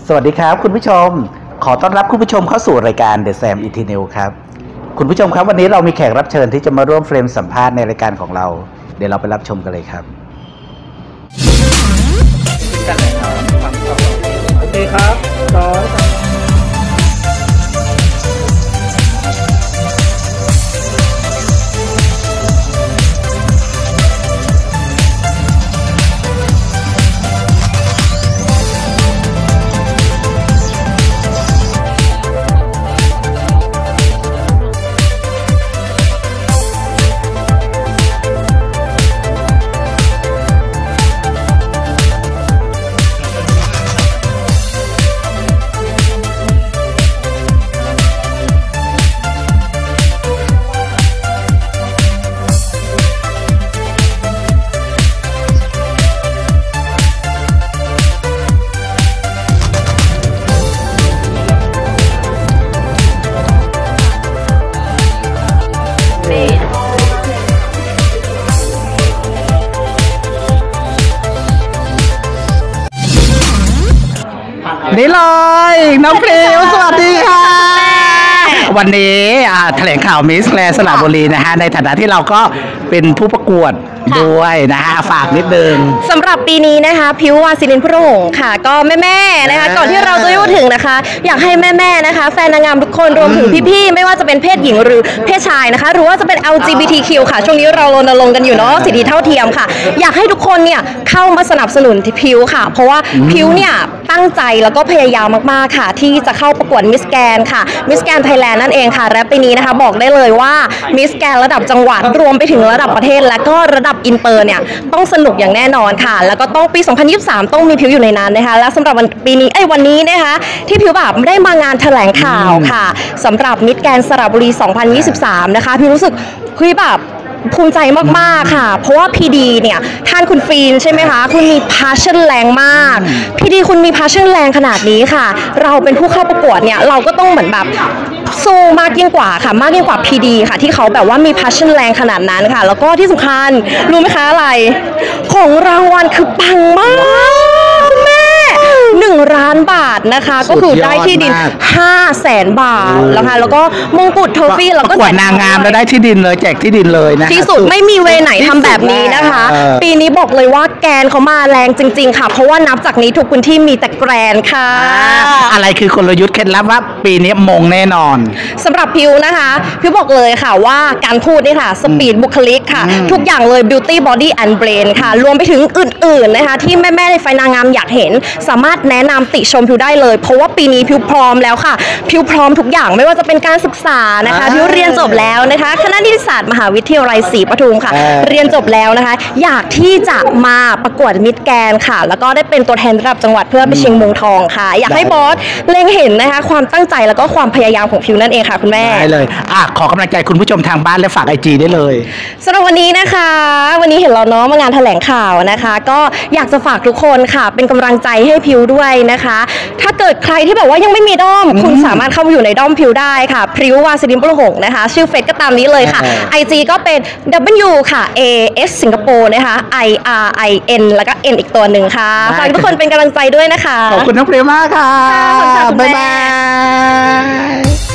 สวัสดีครับคุณผู้ชมขอต้อนรับคุณผู้ชมเข้าสู่รายการ The Sam Eternal ครับคุณผู้ชมครับวันนี้เรามีแขกรับเชิญที่จะมาร่วมเฟรมสัมภาษณ์ในรายการของเราเดี๋ยวเราไปรับชมกันเลยครับโอเคครับนี่เลยน้องพริวสวัสดีค่ะวันนี้แถลงข่าวมิสแกรนด์สระบุรีนะฮะในฐานะที่เราก็เป็นผู้ประกวดด้วยนะฮะฝากนิดนึงสำหรับปีนี้นะคะพิววาสิรินพระหงษ์ค่ะก็แม่ๆนะคะก่อนที่เราจะพูดถึงนะคะอยากให้แม่ๆนะคะแฟนนางงามทุกคนรวมถึงพี่ๆไม่ว่าจะเป็นเพศหญิงหรือเพศชายนะคะหรือว่าจะเป็น LGBTQ ค่ะช่วงนี้เรารณรงค์กันอยู่เนาะสิทธิเท่าเทียมค่ะอยากให้ทุกคนเนี่ยเข้ามาสนับสนุนพิวค่ะเพราะว่าพิวเนี่ยตั้งใจแล้วก็พยายามมากๆค่ะที่จะเข้าประกวดมิสแกรนด์ค่ะมิสแกรนด์ไทยแลนด์นั่นเองค่ะและปีนี้นะคะบอกได้เลยว่ามิสแกรนด์ระดับจังหวัดรวมไปถึงระดับประเทศและก็ระดับอินเตอร์เนี่ยต้องสนุกอย่างแน่นอนค่ะแล้วก็ต้องปี 2023 ต้องมีพิวอยู่ในนั้นนะคะและสำหรับวันนี้นะคะที่พิวแบบได้มางานแถลงข่าวค่ะสำหรับมิสแกรนด์สระบุรี 2023 นะคะพิวรู้สึกเฮ้ยแบบภูมิใจมากๆค่ะเพราะว่าพีดีเนี่ยท่านคุณฟีนใช่ไหมคะคุณมี passion แรงมากพีดีคุณมี passion แรงขนาดนี้ค่ะเราเป็นผู้เข้าประกวดเนี่ยเราก็ต้องเหมือนแบบสู้มากยิ่งกว่าค่ะมากยิ่งกว่าพีดีค่ะที่เขาแบบว่ามี passion แรงขนาดนั้นค่ะแล้วก็ที่สำคัญรู้ไหมคะอะไรของรางวัลคือปังมากคุณแม่1 ล้านบาทนะคะก็คือได้ที่ดิน 500,000 บาทแล้วค่ะแล้วก็มงกุฎโทฟี่แล้วก็ประกวดนางงามแล้วได้ที่ดินเลยแจกที่ดินเลยนะที่สุดไม่มีเวไหนทำแบบนี้นะคะปีนี้บอกเลยว่าแกนเขามาแรงจริงๆค่ะเพราะว่านับจากนี้ทุกพื้นที่มีแต่แกรนค่ะอะไรคือกลยุทธ์เคล็ดลับว่าปีนี้มงแน่นอนสำหรับพิวนะคะพิวบอกเลยค่ะว่าการพูดนี่ค่ะสปีดบุคลิกค่ะทุกอย่างเลย beauty body and brain ค่ะรวมไปถึงอื่นๆนะคะที่แม่ๆในไฟนางงามอยากเห็นสามารถแนะนำติชมพิวได้เลยเพราะว่าปีนี้พิวพร้อมแล้วค่ะพิวพร้อมทุกอย่างไม่ว่าจะเป็นการศึกษานะคะพิวเรียนจบแล้วนะคะคณะนิติศาสตร์มหาวิทยาลัยศรีปทุมค่ะเรียนจบแล้วนะคะอยากที่จะมาประกวดมิสแกรนด์ค่ะแล้วก็ได้เป็นตัวแทนระดับจังหวัดเพื่อไปชิงมงทองค่ะอยากให้บอสเล็งเห็นนะคะความตั้งใจแล้วก็ความพยายามของพิวนั่นเองค่ะคุณแม่ได้เลยขอกำลังใจคุณผู้ชมทางบ้านและฝาก IG ได้เลยสำหรับวันนี้นะคะวันนี้เห็นเราเนาะมางานแถลงข่าวนะคะก็อยากจะฝากทุกคนค่ะเป็นกำลังใจให้พิวด้วยนะคะถ้าเกิดใครที่แบบว่ายังไม่มีด้อมคุณสามารถเข้ามาอยู่ในด้อมพิวได้ค่ะพริ้ววาสิรินพระหงษ์นะคะชื่อเฟซก็ตามนี้เลยค่ะ IG ก็เป็น W ค่ะ AS สิงคโปร์นะคะ IRIN แล้วก็ N อีกตัวหนึ่งค่ะฝากทุกคนเป็นกำลังใจด้วยนะคะขอบคุณน้องพริ้วมากค่ะขอบคุณค่ะบ๊ายบาย